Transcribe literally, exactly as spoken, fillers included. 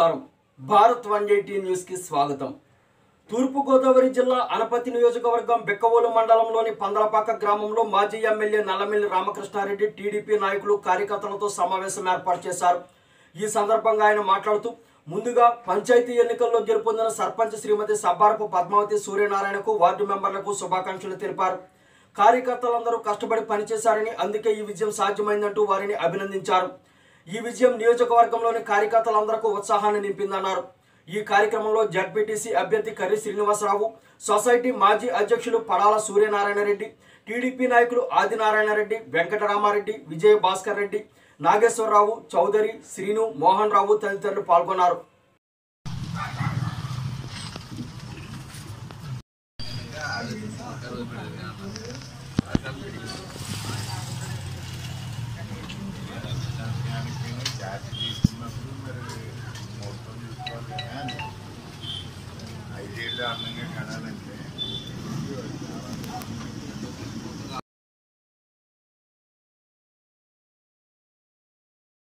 నమస్కారం Bharat one eighty news కి స్వాగతం। తూర్పు గోదావరి జిల్లా అనపతి నియోజకవర్గం బెక్కవోలు మండలంలోని పందలపాక గ్రామంలో మాజీ ఎమ్మెల్యే నల్లమిల్లి రామకృష్ణారెడ్డి టీడీపీ నాయకులు కార్యకర్తలతో సమావేశం ఏర్పాటు చేశారు। ఈ సందర్భంగా ఆయన మాట్లాడుతూ ముందుగా పంచాయతీ ఎన్నికల్లో గెలుపొందిన సర్పంచ్ శ్రీమతి సబ్బారపు పద్మావతి సూర్యనారాయణకు వార్డు మెంబర్లకు శుభాకాంక్షలు తెలిపారు। కార్యకర్తలందరూ కష్టపడి పనిచేశారని అందుకే ఈ విజయం సాధ్యమైందంటూ వారిని అభినందించారు। ఈ విజయం నియోజకవర్గంలోని కార్యకర్తలందరికీ ఉత్సాహాన్ని నింపిందన్నారు। ఈ కార్యక్రమంలో జడ్పీటీసీ అభ్యర్థి కర్రి శ్రీనివాసరావు, సొసైటీ మాజీ అధ్యక్షులు పడాల సూర్యనారాయణ రెడ్డి, టీడీపీ నాయకులు ఆదినారాయణ రెడ్డి, వెంకటరామారెడ్డి, విజయ భాస్కర్ రెడ్డి, నాగేశ్వరరావు, చౌదరి, శ్రీను, మోహన్ రావు తదితరులు పాల్గొన్నారు। ఐదేళ్ళు అందంగా కనాలని